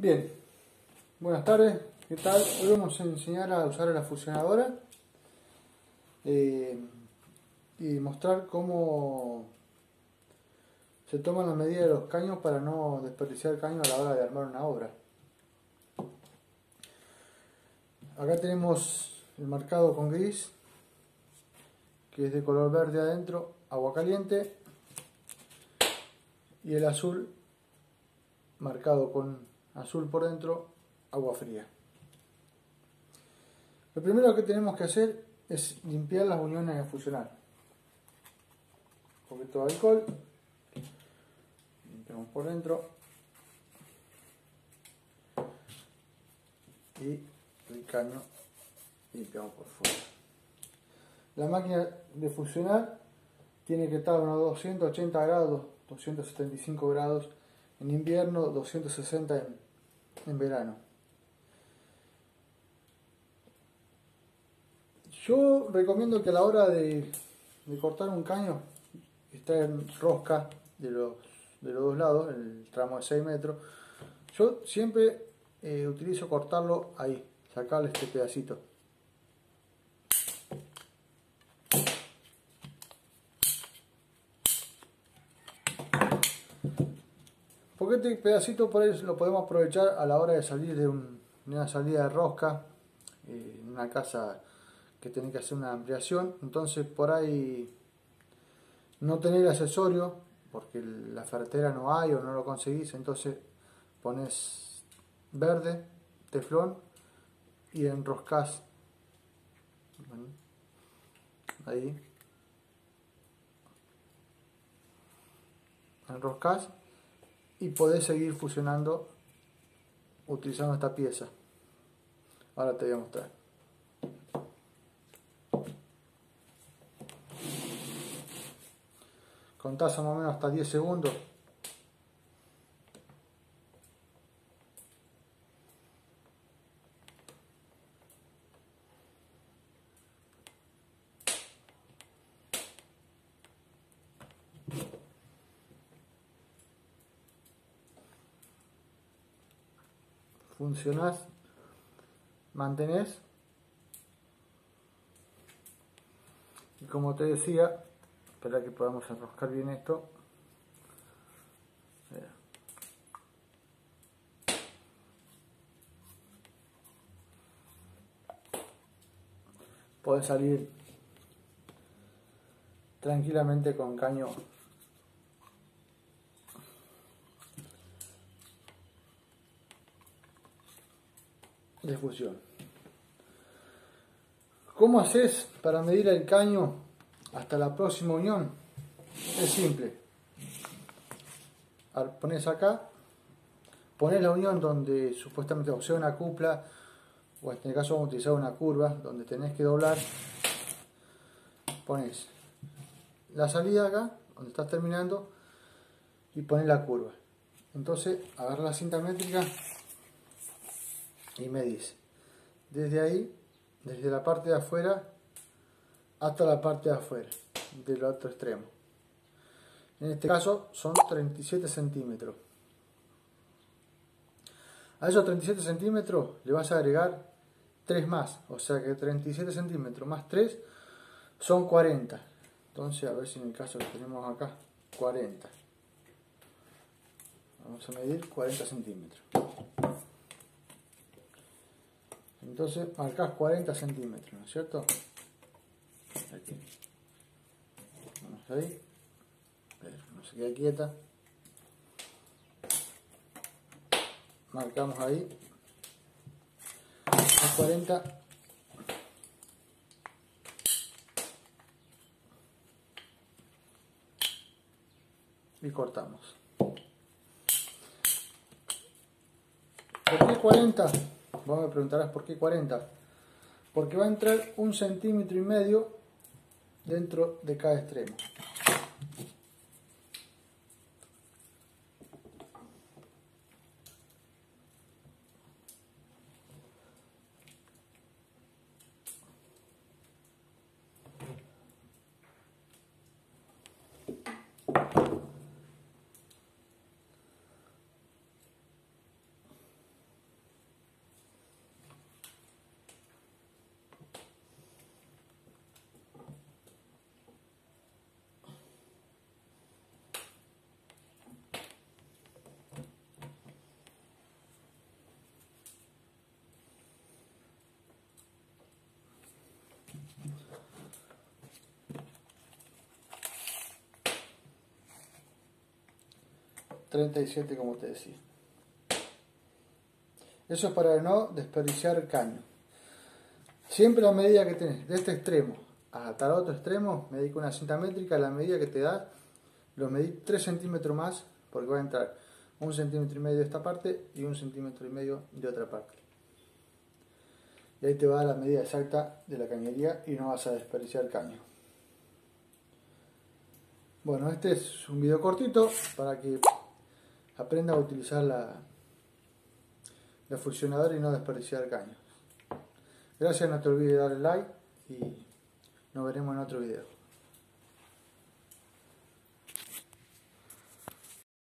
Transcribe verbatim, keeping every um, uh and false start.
Bien, buenas tardes, ¿qué tal? Hoy vamos a enseñar a usar la fusionadora eh, y mostrar cómo se toman las medidas de los caños para no desperdiciar caño a la hora de armar una obra. Acá tenemos el marcado con gris, que es de color verde adentro, agua caliente, y el azul marcado con azul por dentro, agua fría. Lo primero que tenemos que hacer es limpiar las uniones a fusionar. Un poquito de alcohol, limpiamos por dentro y el caño limpiamos por fuera. La máquina de fusionar tiene que estar a unos doscientos ochenta grados, doscientos setenta y cinco grados en invierno, doscientos sesenta en, en verano. Yo recomiendo que a la hora de, de cortar un caño, que está en rosca de los, de los dos lados, el tramo de seis metros, yo siempre eh, utilizo cortarlo ahí, sacarle este pedacito. Porque este pedacito por ahí lo podemos aprovechar a la hora de salir de, un, de una salida de rosca, eh, en una casa que tiene que hacer una ampliación. Entonces por ahí no tener accesorio, porque la ferretera no hay o no lo conseguís, entonces pones verde, teflón y enroscás ahí, enroscás y podés seguir fusionando utilizando esta pieza. Ahora te voy a mostrar. Contás más o menos hasta diez segundos. Funcionás, mantenés y como te decía, espera que podamos enroscar bien esto. Mira. Podés salir tranquilamente con caño de fusión. ¿Cómo haces para medir el caño hasta la próxima unión? Es simple. Pones acá, pones la unión donde supuestamente, o sea, una cupla, o en este caso vamos a utilizar una curva donde tenés que doblar. Pones la salida acá, donde estás terminando, y pones la curva. Entonces agarra la cinta métrica y medís desde ahí, desde la parte de afuera hasta la parte de afuera del otro extremo. En este caso son treinta y siete centímetros. A esos treinta y siete centímetros le vas a agregar tres más, o sea que treinta y siete centímetros más tres son cuarenta. Entonces, a ver si en el caso que tenemos acá, cuarenta. Vamos a medir cuarenta centímetros. Entonces marcás cuarenta centímetros, ¿no es cierto? Aquí. Vamos ahí. Pero no se queda quieta. Marcamos ahí. A cuarenta. Y cortamos. ¿Por qué cuarenta? Vos me preguntarás por qué cuarenta. Porque va a entrar un centímetro y medio dentro de cada extremo. treinta y siete como te decía. Eso es para no desperdiciar caño. Siempre la medida que tenés de este extremo hasta el otro extremo, medí con una cinta métrica, la medida que te da, lo medí tres centímetros más, porque va a entrar un centímetro y medio de esta parte y un centímetro y medio de otra parte. Y ahí te va a dar la medida exacta de la cañería y no vas a desperdiciar caño. Bueno, este es un video cortito para que aprenda a utilizar la, la fusionadora y no desperdiciar caño. Gracias, no te olvides de darle like y nos veremos en otro video.